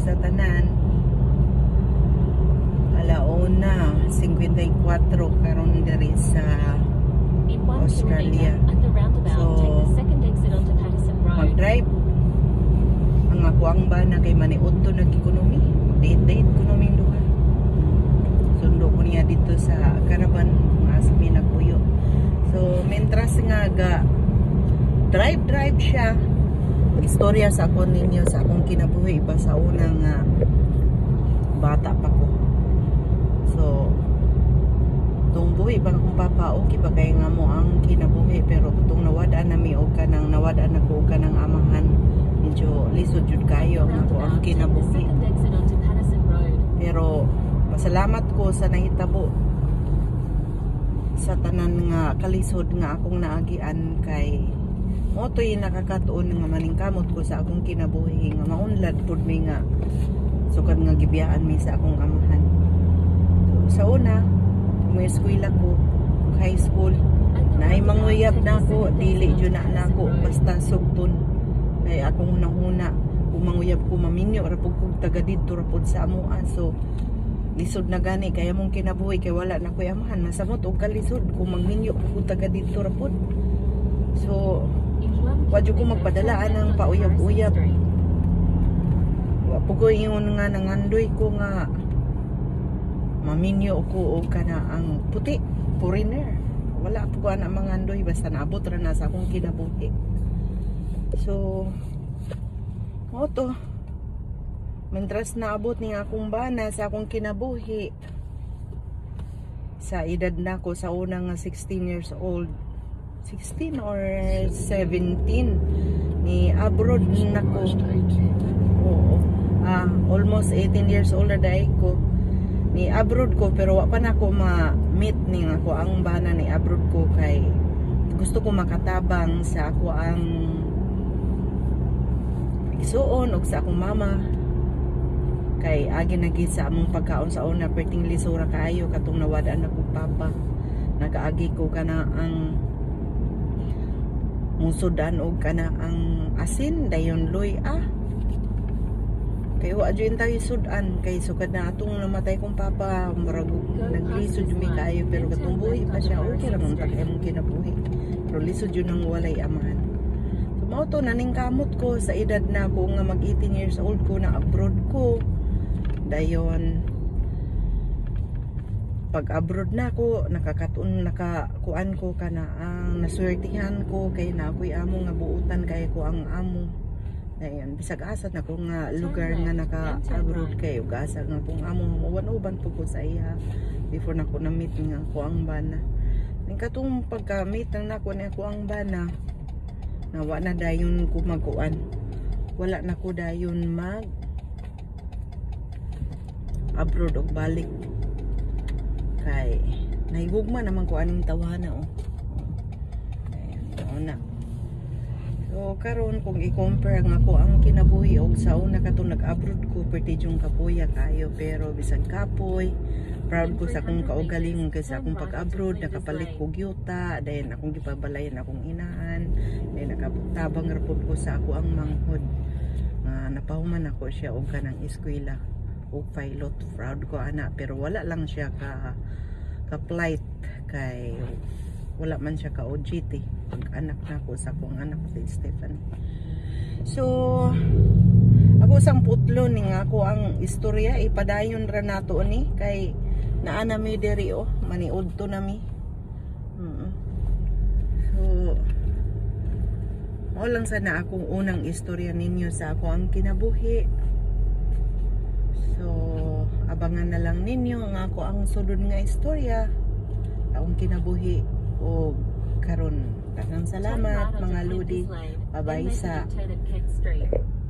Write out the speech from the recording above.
sa tanan. Alauna 54 karon diri sa Australia. So mag-drive ang ako ang bana kay maniud to nag-economy. Date economy duha. Sundo ko niya dito sa Caravan nga sa Pinagpuyo. So mentras nga ga drive siya. Istorya sa ako ninyo sa akong kinabuhi iba sa unang bata pa ko. So tung buhi ba akong papa okay ba kay nga mo ang kinabuhi pero tung nawadaan nami og kanang nawadaan ako og kanang amahan medyo lisod jud kayo ang ako ang kinabuhi. Pero pasalamat ko sa nahitabo sa tanan nga kalisod nga akong naagian kay mo to'y nakakatuon nga maningkamot ko sa akong kinabuhi nga maunlad pud mi nga sukad nga gibiyaan mi sa akong amahan. So, sa una may eskwela ko high school na ay manguyab na ako dili jud na ako basta sugton kay akong hunahuna kung manguyab ko maminyo ra pud kog taga didto ra pud sa amoa. So lisod na gani kaya mong kinabuhi kay wala na koy amahan masamot og kalisod kung magminyo ko taga didto ra pud. So wadyo ko magpadalaan ng pauyab-uyab. Wa po ko ingon nga nangandoy ko nga maminyo ko og kana ang puti foreigner. Wala po ko ana mangandoy basta naabot ra na sa akong kinabuhi. So mo to mentras naabot ni akong bana sa akong kinabuhi sa edad na ko sa una nga 16 years old 16 or 17 ni abroad na ko. Oo. Almost 18 years old na dahil ko ni abroad ko pero wa pa na ko ma-meet ni ako ang bana ni abroad ko kay gusto ko makatabang sa ako ang igsuon og sa akong mama kay agi nagi sa among pagkaon sa una perting lisura kaayo katong nawadaan ako papa nagaagi ko kana ang musudan og kana ang asin dayon loy kay wa adyo tayo sudan kay sukad na atong namatay kong papa marago naglisod mi kayo pero katong buhi pa siya okay ra man kay mong kinabuhi pero lisod yun ang walay amahan. So mao to naningkamot ko sa edad na ko nga mag 18 years old ko na abroad ko dayon pag abroad na ako nakakuan ko kana ang naswertihan ko kay na ako'y amo nga buutan kay ko ang amo. Ayan, bisag asat na ko nga lugar nga naka-abroad kayo. Gasag nga kung amo, uban po ko sa iya. Before na ko na-meet nga ko ang bana. Yung katong pagka-meet na ko na ko ang bana, nawa na dayon ko magkuan. Wala na ko dayon mag-abroad o balik. Kay, nahigugma naman ko anong tawana Ayan, doon na. So karon kung i-compare nga ko ang kinabuhi og sa una katong nag-abroad ko perti yung kapuya kayo pero bisag kapoy proud ko sa akong kaugalingon kay sa akong pag-abroad nakapalit ko gyuta then akong gipabalayan akong inahan then nakatabang rapod ko sa ako ang manghod napahuman ako siya og kanang eskwela og pilot proud ko ana pero wala lang siya ka flight kay wala man siya ka OJT pag anak na ko sa akong anak si Stefan. So ako sang putlo ni nga ako ang istorya ipadayon ra nato ni kay naa na mi diri maniud to na mi. So mao lang sana akong unang istorya ninyo sa ako ang kinabuhi. So abangan na lang ninyo nga ako ang sulod nga istorya akong kinabuhi o karon. Daghang salamat mga lodi. Bye-bye sa